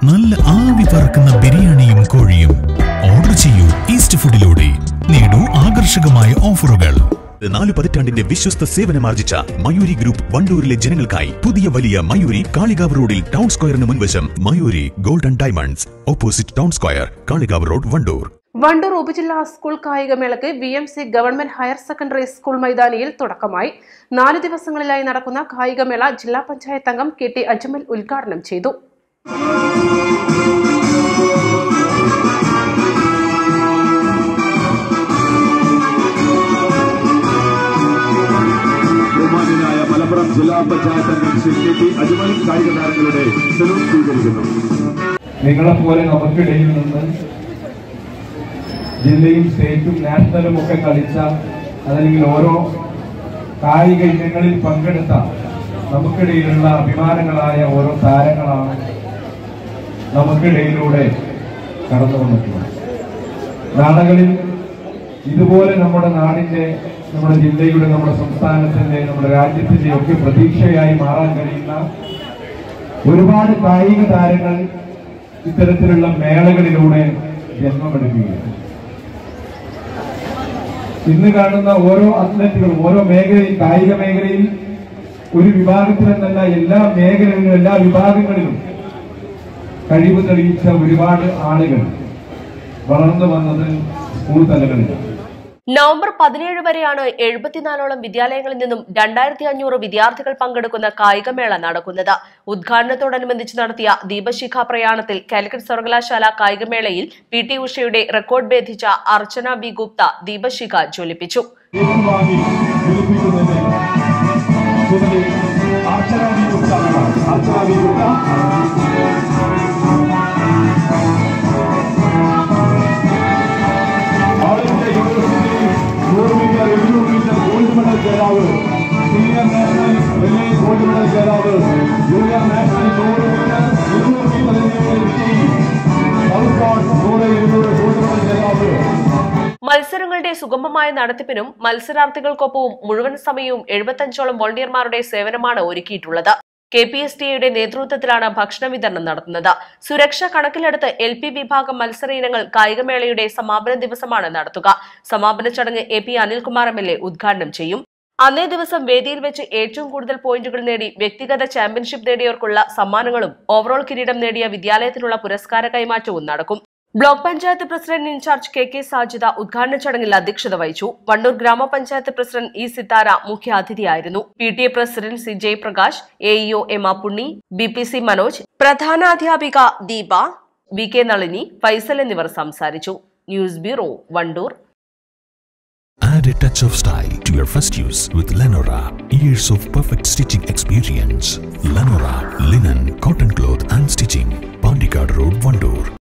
നല്ല ആവി പറക്കുന്ന ബിരിയാണിയും കോഴിയും ഓർഡർ ചെയ്യൂ ഈസ്റ്റ് ഫുഡിലൂടെ. നേടൂ ആകർഷകമായ ഓഫറുകൾ. 4 പതിറ്റാണ്ടിന്റെ വിശ്വസ്ത സേവനമാർജിച്ച മയൂരി ഗ്രൂപ്പ് വണ്ടൂരിലെ ജനങ്ങൾക്കായി പുതിയ വലിയ മയൂരി കാളികാവ് റോഡിൽ ടൗൺ സ്ക്വയറിന് മുൻവശം Mayuri golden diamonds, opposite town square, Kalikavu road, Wandoor. Wandoor ഉപജില്ലാ സ്കൂൾ കായികമേളയ്ക്ക് VMC government higher secondary school മൈതാനിയിൽ തുടക്കമായി. 4 ദിവസങ്ങളിലായി നടക്കുന്ന കായികമേള ജില്ലാ പഞ്ചായത്ത് അംഗം KT അജ്മൽ ഉദ്ഘാടനം ചെയ്തു. മലപ്പുറം ജില്ലാ പഞ്ചായത്ത് അംഗം KT അജ്മൽ കായിക താരങ്ങളുടെ സല്യൂട്ട് സ്വീകരിക്കുന്നു. നിങ്ങളെപ്പോലെ നമുക്കിടയിൽ നിന്ന് ജില്ലയും സ്റ്റേറ്റും നാഷണലും ഒക്കെ കളിച്ച അതല്ലെങ്കിൽ ഓരോ കായിക ഇനങ്ങളിൽ പങ്കെടുത്ത നമുക്കിടയിലുള്ള അഭിമാനങ്ങളായ ഓരോ താരങ്ങളാണ് നമുക്കിടയിലൂടെ കടന്നു വന്നിട്ടുള്ളത്. നാളുകളിൽ ഇതുപോലെ നമ്മുടെ നാടിന്റെ, നമ്മുടെ ജില്ലയുടെ, നമ്മുടെ സംസ്ഥാനത്തിന്റെ, നമ്മുടെ രാജ്യത്തിന്റെ ഒക്കെ പ്രതീക്ഷയായി മാറാൻ കഴിയുന്ന ഒരുപാട് കായിക താരങ്ങൾ ഇത്തരത്തിലുള്ള മേളകളിലൂടെ ജന്മമെടുക്കുകയാണ്. ഇന്ന് കാണുന്ന ഓരോ അത്ലറ്റുകളും ഓരോ മേഖലയിൽ, കായിക മേഖലയിൽ ഒരു വിഭാഗത്തിലെന്നല്ല എല്ലാ മേഖലകളിലും എല്ലാ വിഭാഗങ്ങളിലും കഴിവ് തെളിയിച്ച ഒരുപാട് ആളുകൾ വളർന്നു വന്നത് സ്കൂൾ തലങ്ങളിലാണ്. നവംബർ 17 വരെയാണ് 74ഓളം വിദ്യാലയങ്ങളിൽ നിന്നും 2500 വിദ്യാർത്ഥികൾ പങ്കെടുക്കുന്ന കായികമേള നടക്കുന്നത്. ഉദ്ഘാടനത്തോടനുബന്ധിച്ച് നടത്തിയ ദീപശിഖ പ്രയാണത്തിൽ കാലിക്കറ്റ് സർവകലാശാല കായികമേളയിൽ PT ഉഷയുടെ റെക്കോർഡ് ഭേദിച്ച അർച്ചന B ഗുപ്ത ദീപശിഖ ജ്വലിപ്പിച്ചു. ഗോൾഡ് മെഡൽ ജേതാവ്, senior national relay gold medal ജേതാവ്, ജൂനിയർ നാഷണൽ 100 മീറ്റർ 200 മീറ്റർ എന്നിവയുടെ വിജയി, ഗോൾഡ് മെഡൽ ജേതാവ്. മത്സരങ്ങളുടെ സുഗമമായ നടത്തിപ്പിനും മത്സരാർത്ഥികൾക്കൊപ്പവും മുഴുവൻ സമയവും 75ഓളം വോളണ്ടിയർമാരുടെ സേവനമാണ് ഒരുക്കിയിട്ടുള്ളത്. KPSTA നേതൃത്വത്തിലാണ് ഭക്ഷണ വിതരണം നടത്തുന്നത്. സുരക്ഷ കണക്കിലെടുത്ത് LP വിഭാഗം മത്സര ഇനങ്ങൾ കായികമേളയുടെ സമാപന ദിവസമാണ് നടത്തുക. സമാപന ചടങ്ങ് AP അനിൽകുമാർ MLA ഉദ്ഘാടനം ചെയ്യും. അന്നേ ദിവസം വേദിയിൽ വെച്ച് ഏറ്റവും കൂടുതൽ പോയിന്റുകൾ നേടി വ്യക്തിഗത ചാമ്പ്യൻഷിപ്പ് നേടിയവർക്കുള്ള സമ്മാനങ്ങളും ഓവറോൾ കിരീടം നേടിയ വിദ്യാലയത്തിനുള്ള പുരസ്കാര കൈമാറ്റവും നടക്കും. Block panchayat president in charge KK Sajida ഉദ്ഘാടന ചടങ്ങിൽ അധ്യക്ഷത വഹിച്ചു. വണ്ടൂർ ഗ്രാമപഞ്ചായത്ത് പ്രസിഡന്റ് E സിത്താര മുഖ്യാതിഥിയായിരുന്നു. PTA president C Jayaprakash, AEO M Punni, BPC Manoj, പ്രധാനാധ്യാപിക ദീപ, VK നളിനി, ഫൈസൽ എന്നിവർ സംസാരിച്ചു. News bureau, Wandoor. Add a touch of style to your first use with Lenora. Years of perfect stitching experience.